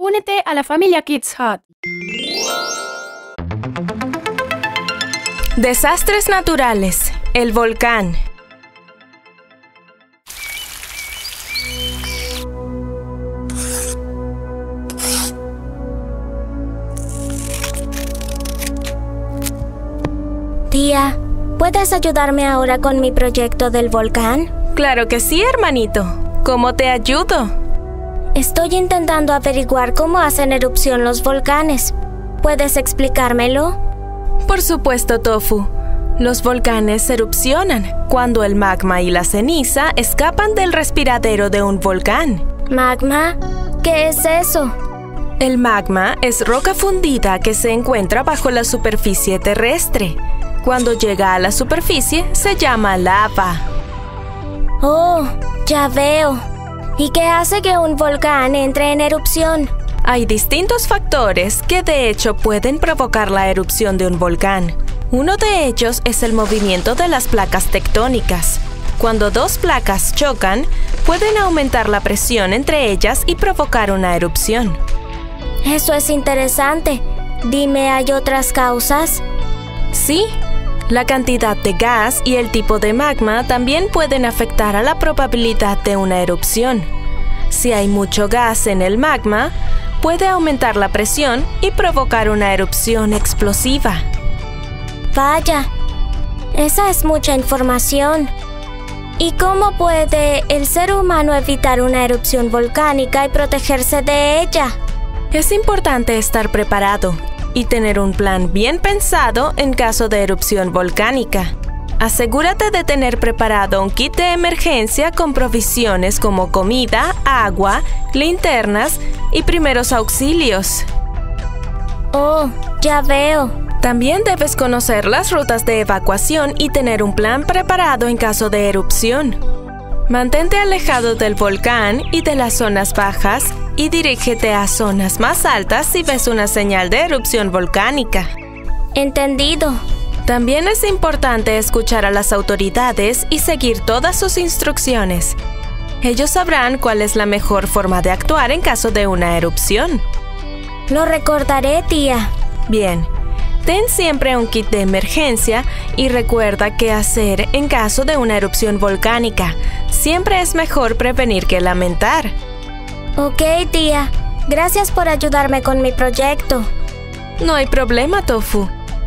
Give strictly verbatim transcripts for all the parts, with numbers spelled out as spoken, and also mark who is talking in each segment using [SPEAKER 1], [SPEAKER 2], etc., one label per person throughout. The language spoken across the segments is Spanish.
[SPEAKER 1] únete a la familia Kids Hut.
[SPEAKER 2] Desastres naturales. El volcán.
[SPEAKER 3] Tía, ¿puedes ayudarme ahora con mi proyecto del volcán?
[SPEAKER 2] Claro que sí, hermanito. ¿Cómo te ayudo?
[SPEAKER 3] Estoy intentando averiguar cómo hacen erupción los volcanes. ¿Puedes explicármelo?
[SPEAKER 2] Por supuesto, Tofu. Los volcanes erupcionan cuando el magma y la ceniza escapan del respiradero de un volcán.
[SPEAKER 3] ¿Magma? ¿Qué es eso?
[SPEAKER 2] El magma es roca fundida que se encuentra bajo la superficie terrestre. Cuando llega a la superficie, se llama lava.
[SPEAKER 3] Oh, ya veo. ¿Y qué hace que un volcán entre en erupción?
[SPEAKER 2] Hay distintos factores que de hecho pueden provocar la erupción de un volcán. Uno de ellos es el movimiento de las placas tectónicas. Cuando dos placas chocan, pueden aumentar la presión entre ellas y provocar una erupción.
[SPEAKER 3] Eso es interesante. Dime, ¿hay otras causas?
[SPEAKER 2] Sí. La cantidad de gas y el tipo de magma también pueden afectar a la probabilidad de una erupción. Si hay mucho gas en el magma, puede aumentar la presión y provocar una erupción explosiva.
[SPEAKER 3] Vaya, esa es mucha información. ¿Y cómo puede el ser humano evitar una erupción volcánica y protegerse de ella?
[SPEAKER 2] Es importante estar preparado y tener un plan bien pensado en caso de erupción volcánica. Asegúrate de tener preparado un kit de emergencia con provisiones como comida, agua, linternas y primeros auxilios.
[SPEAKER 3] Oh, ya veo.
[SPEAKER 2] También debes conocer las rutas de evacuación y tener un plan preparado en caso de erupción. Mantente alejado del volcán y de las zonas bajas y dirígete a zonas más altas si ves una señal de erupción volcánica.
[SPEAKER 3] Entendido.
[SPEAKER 2] También es importante escuchar a las autoridades y seguir todas sus instrucciones. Ellos sabrán cuál es la mejor forma de actuar en caso de una erupción.
[SPEAKER 3] Lo recordaré, tía.
[SPEAKER 2] Bien. Ten siempre un kit de emergencia y recuerda qué hacer en caso de una erupción volcánica. Siempre es mejor prevenir que lamentar.
[SPEAKER 3] Ok, tía. Gracias por ayudarme con mi proyecto.
[SPEAKER 2] No hay problema, Tofu.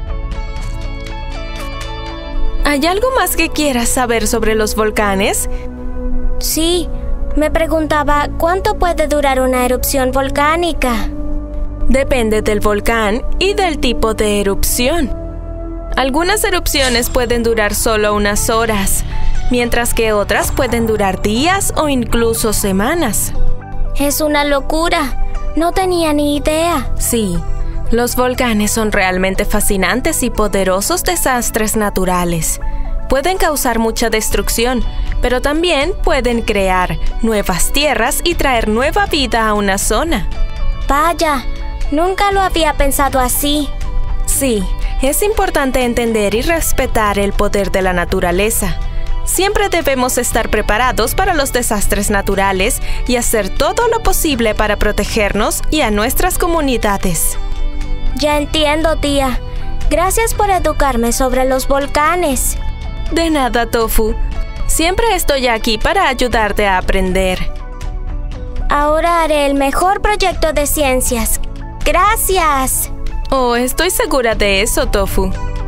[SPEAKER 2] ¿Hay algo más que quieras saber sobre los volcanes?
[SPEAKER 3] Sí. Me preguntaba, ¿cuánto puede durar una erupción volcánica?
[SPEAKER 2] Depende del volcán y del tipo de erupción. Algunas erupciones pueden durar solo unas horas, mientras que otras pueden durar días o incluso semanas.
[SPEAKER 3] Es una locura. No tenía ni idea.
[SPEAKER 2] Sí, los volcanes son realmente fascinantes y poderosos desastres naturales. Pueden causar mucha destrucción, pero también pueden crear nuevas tierras y traer nueva vida a una zona.
[SPEAKER 3] Vaya. Nunca lo había pensado así.
[SPEAKER 2] Sí, es importante entender y respetar el poder de la naturaleza. Siempre debemos estar preparados para los desastres naturales y hacer todo lo posible para protegernos y a nuestras comunidades.
[SPEAKER 3] Ya entiendo, tía. Gracias por educarme sobre los volcanes.
[SPEAKER 2] De nada, Tofu. Siempre estoy aquí para ayudarte a aprender.
[SPEAKER 3] Ahora haré el mejor proyecto de ciencias. ¡Gracias!
[SPEAKER 2] Oh, estoy segura de eso, Tofu.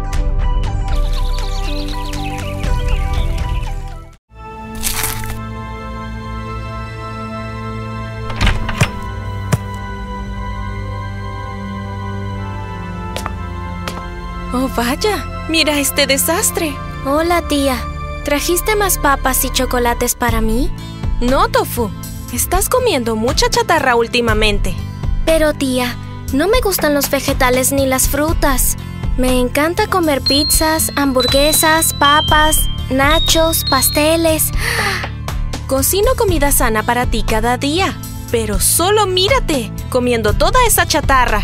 [SPEAKER 2] Oh, vaya. Mira este desastre.
[SPEAKER 3] Hola, tía. ¿Trajiste más papas y chocolates para mí?
[SPEAKER 2] No, Tofu. Estás comiendo mucha chatarra últimamente.
[SPEAKER 3] Pero, tía, no me gustan los vegetales ni las frutas. Me encanta comer pizzas, hamburguesas, papas, nachos, pasteles.
[SPEAKER 2] Cocino comida sana para ti cada día, pero solo mírate comiendo toda esa chatarra.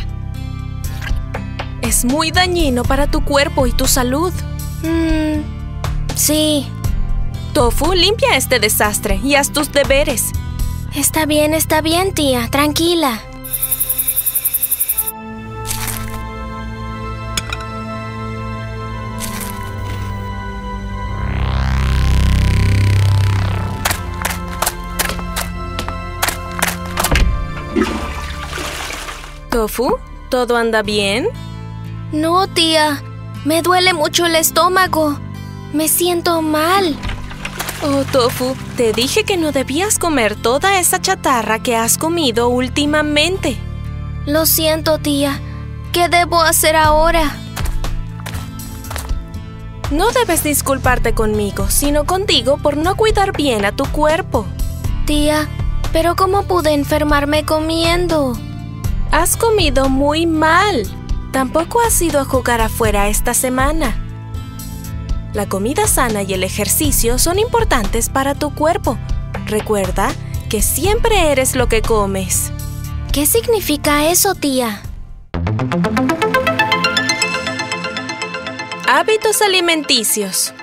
[SPEAKER 2] Es muy dañino para tu cuerpo y tu salud.
[SPEAKER 3] Mmm, sí.
[SPEAKER 2] Tofu, limpia este desastre y haz tus deberes.
[SPEAKER 3] Está bien, está bien, tía. Tranquila.
[SPEAKER 2] Tofu, ¿todo anda bien?
[SPEAKER 3] No, tía. Me duele mucho el estómago. Me siento mal.
[SPEAKER 2] Oh, Tofu, te dije que no debías comer toda esa chatarra que has comido últimamente.
[SPEAKER 3] Lo siento, tía. ¿Qué debo hacer ahora?
[SPEAKER 2] No debes disculparte conmigo, sino contigo por no cuidar bien a tu cuerpo.
[SPEAKER 3] Tía, ¿pero cómo pude enfermarme comiendo?
[SPEAKER 2] Has comido muy mal. Tampoco has ido a jugar afuera esta semana. La comida sana y el ejercicio son importantes para tu cuerpo. Recuerda que siempre eres lo que comes.
[SPEAKER 3] ¿Qué significa eso, tía?
[SPEAKER 2] Hábitos alimenticios.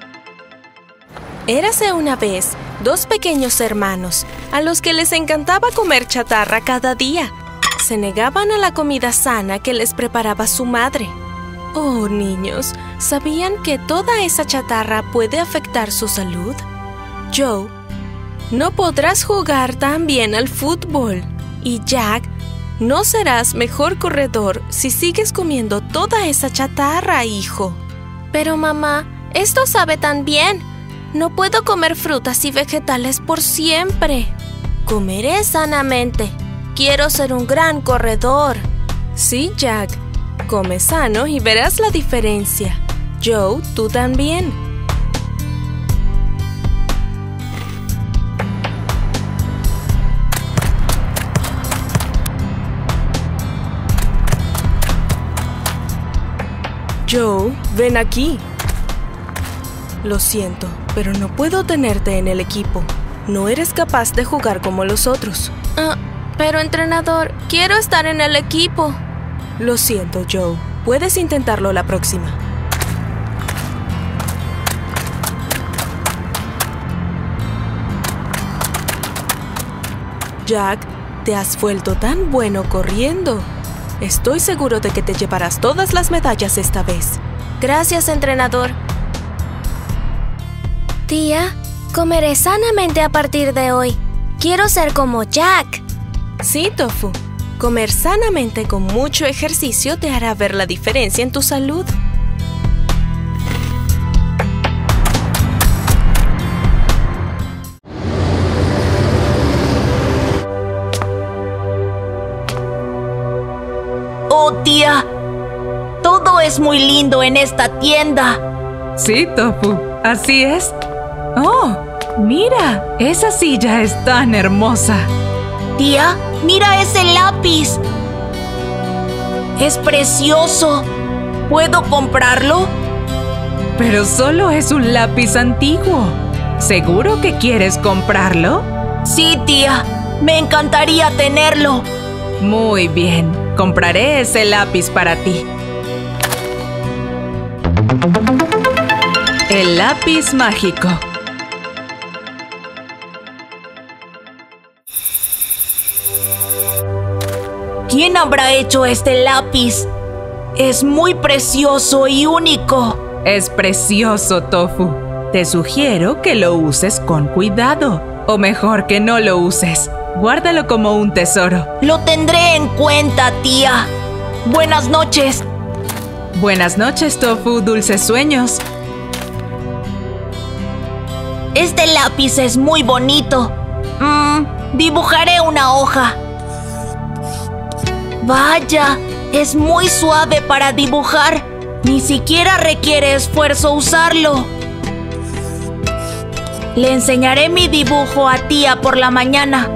[SPEAKER 2] Érase una vez dos pequeños hermanos a los que les encantaba comer chatarra cada día. Se negaban a la comida sana que les preparaba su madre. Oh, niños, ¿sabían que toda esa chatarra puede afectar su salud? Joe, no podrás jugar tan bien al fútbol. Y Jack, no serás mejor corredor si sigues comiendo toda esa chatarra, hijo.
[SPEAKER 3] Pero mamá, esto sabe tan bien. No puedo comer frutas y vegetales por siempre. Comeré sanamente. Quiero ser un gran corredor.
[SPEAKER 2] Sí, Jack. Come sano y verás la diferencia. Joe, tú también. Joe, ven aquí. Lo siento, pero no puedo tenerte en el equipo. No eres capaz de jugar como los otros.
[SPEAKER 3] Uh, pero, entrenador, quiero estar en el equipo.
[SPEAKER 2] Lo siento, Joe. Puedes intentarlo la próxima. Jack, te has vuelto tan bueno corriendo. Estoy seguro de que te llevarás todas las medallas esta vez.
[SPEAKER 3] Gracias, entrenador. Tía, comeré sanamente a partir de hoy. Quiero ser como Jack.
[SPEAKER 2] Sí, Tofu. Comer sanamente con mucho ejercicio te hará ver la diferencia en tu salud.
[SPEAKER 4] Oh, tía, todo es muy lindo en esta tienda.
[SPEAKER 5] Sí, Tofu, así es. Oh, mira, esa silla es tan hermosa.
[SPEAKER 4] Tía, mira ese lápiz. Es precioso. ¿Puedo comprarlo?
[SPEAKER 5] Pero solo es un lápiz antiguo. ¿Seguro que quieres comprarlo?
[SPEAKER 4] Sí, tía. Me encantaría tenerlo.
[SPEAKER 5] Muy bien. Compraré ese lápiz para ti. El lápiz mágico.
[SPEAKER 4] ¿Quién habrá hecho este lápiz? Es muy precioso y único.
[SPEAKER 5] Es precioso, Tofu. Te sugiero que lo uses con cuidado. O mejor que no lo uses. Guárdalo como un tesoro.
[SPEAKER 4] Lo tendré en cuenta, tía. Buenas noches.
[SPEAKER 5] Buenas noches, Tofu. Dulces sueños.
[SPEAKER 4] Este lápiz es muy bonito. Mm, dibujaré una hoja. Vaya, es muy suave para dibujar. Ni siquiera requiere esfuerzo usarlo. Le enseñaré mi dibujo a tía por la mañana.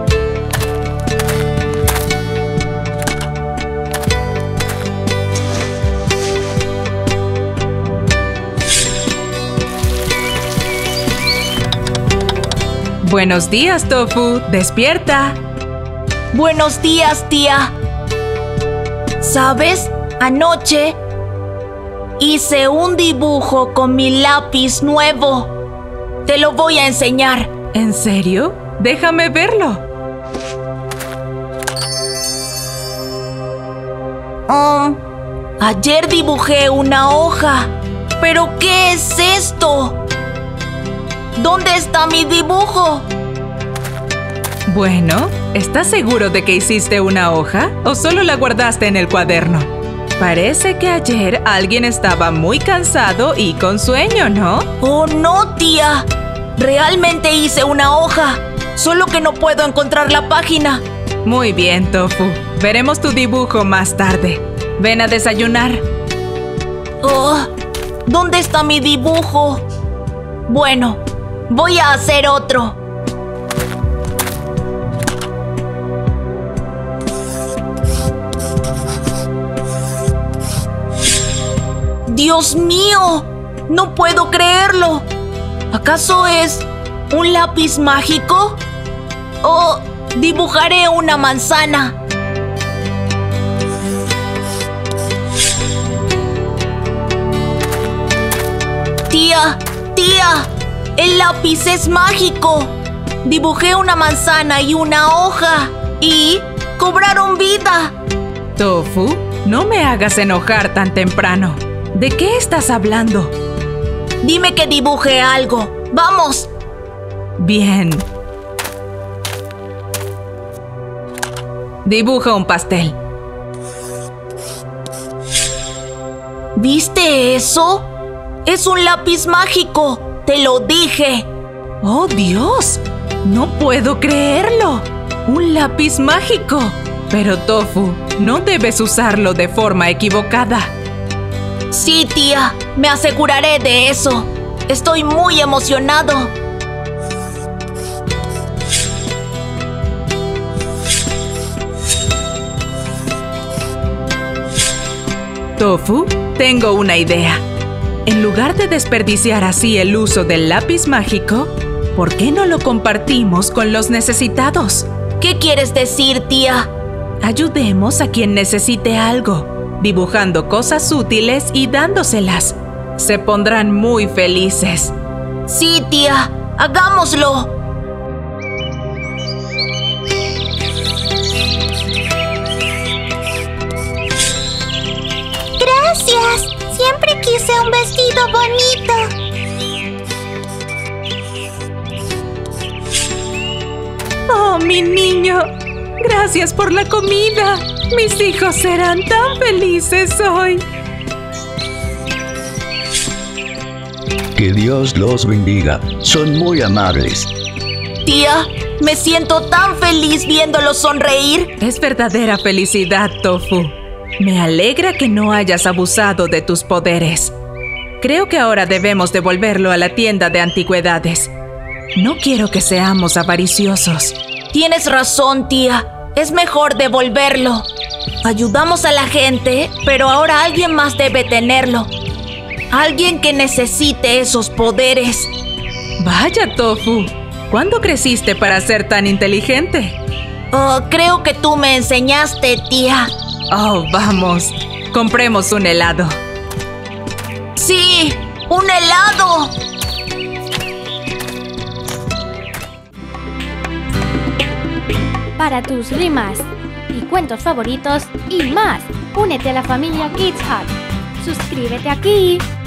[SPEAKER 5] Buenos días, Tofu. Despierta.
[SPEAKER 4] Buenos días, tía. ¿Sabes? Anoche hice un dibujo con mi lápiz nuevo. Te lo voy a enseñar.
[SPEAKER 5] ¿En serio? Déjame verlo.
[SPEAKER 4] Um, ayer dibujé una hoja. ¿Pero qué es esto? ¿Dónde está mi dibujo?
[SPEAKER 5] Bueno, ¿estás seguro de que hiciste una hoja o solo la guardaste en el cuaderno? Parece que ayer alguien estaba muy cansado y con sueño, ¿no?
[SPEAKER 4] Oh, no, tía. Realmente hice una hoja, solo que no puedo encontrar la página.
[SPEAKER 5] Muy bien, Tofu. Veremos tu dibujo más tarde. Ven a desayunar.
[SPEAKER 4] Oh, ¿dónde está mi dibujo? Bueno, voy a hacer otro. ¡Dios mío! ¡No puedo creerlo! ¿Acaso es un lápiz mágico? ¿O dibujaré una manzana? ¡Tía! ¡Tía! ¡El lápiz es mágico! Dibujé una manzana y una hoja. ¡Y cobraron vida!
[SPEAKER 5] Tofu, no me hagas enojar tan temprano. ¿De qué estás hablando?
[SPEAKER 4] Dime que dibuje algo. ¡Vamos!
[SPEAKER 5] Bien. Dibuja un pastel.
[SPEAKER 4] ¿Viste eso? Es un lápiz mágico. Te lo dije.
[SPEAKER 5] ¡Oh, Dios! No puedo creerlo. ¡Un lápiz mágico! Pero, Tofu, no debes usarlo de forma equivocada.
[SPEAKER 4] Sí, tía. Me aseguraré de eso. Estoy muy emocionado.
[SPEAKER 5] Tofu, tengo una idea. En lugar de desperdiciar así el uso del lápiz mágico, ¿por qué no lo compartimos con los necesitados?
[SPEAKER 4] ¿Qué quieres decir, tía?
[SPEAKER 5] Ayudemos a quien necesite algo, dibujando cosas útiles y dándoselas. Se pondrán muy felices.
[SPEAKER 4] Sí, tía. ¡Hagámoslo!
[SPEAKER 3] Gracias. Siempre quise un vestido bonito.
[SPEAKER 5] ¡Oh, mi niño! ¡Gracias por la comida! ¡Mis hijos serán tan felices hoy!
[SPEAKER 6] Que Dios los bendiga. Son muy amables.
[SPEAKER 4] Tía, me siento tan feliz viéndolos sonreír.
[SPEAKER 5] Es verdadera felicidad, Tofu. Me alegra que no hayas abusado de tus poderes. Creo que ahora debemos devolverlo a la tienda de antigüedades. No quiero que seamos avariciosos.
[SPEAKER 4] Tienes razón, tía. Es mejor devolverlo. Ayudamos a la gente, pero ahora alguien más debe tenerlo. Alguien que necesite esos poderes.
[SPEAKER 5] Vaya, Tofu. ¿Cuándo creciste para ser tan inteligente?
[SPEAKER 4] Oh, creo que tú me enseñaste, tía.
[SPEAKER 5] Oh, vamos. Compremos un helado.
[SPEAKER 4] ¡Sí! ¡Un helado!
[SPEAKER 1] Para tus rimas y cuentos favoritos y más, únete a la familia Kids Hut. Suscríbete aquí.